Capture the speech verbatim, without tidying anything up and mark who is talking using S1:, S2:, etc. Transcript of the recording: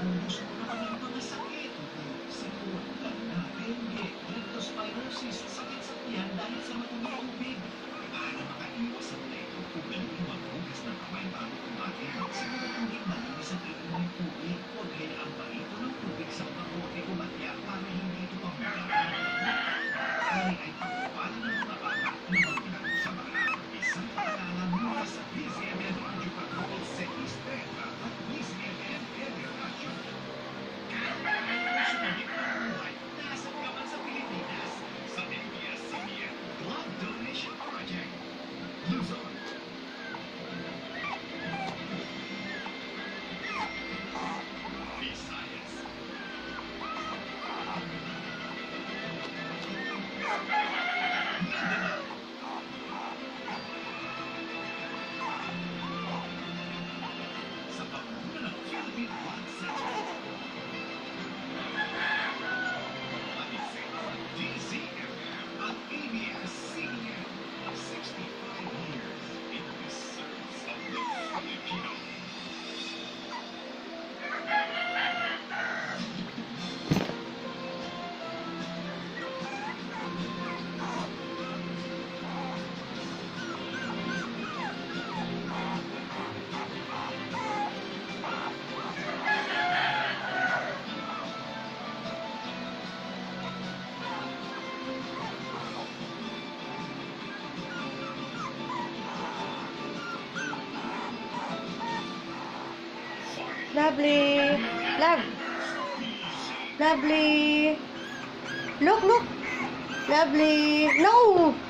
S1: Ubus mo naman ang mga sakit. Siguro na dengue, leptospirosis, sakit sa tiyan dahil sa matulog tubig. Para makaiwas sa ito, ugaling maghugas ng kamay bago kumain. Siguraduhin malinis ang inom ng tubig. Huwag hayaang maito ng tubig sa mga bote o batya para hindi ito pamulakan. Kaya ay pagpapala ng mga bata na magpinag sa baha. Isang paalala mula sa D Z M M Radio Patrol Setis Treta at D Z M M Radio Radio. Kahit sumagit ng buhay, nasa kaman sa Pilipinas, sa A B S C B N Blood Donation Project. Luzon. Visayas. Mindanao. Sa pamumuno ng Philippine Blood Center. D Z M M at A B S C B N. sixty-five years in the service of the Filipino.
S2: Lovely. Love. Lovely. Look, look. Lovely. No.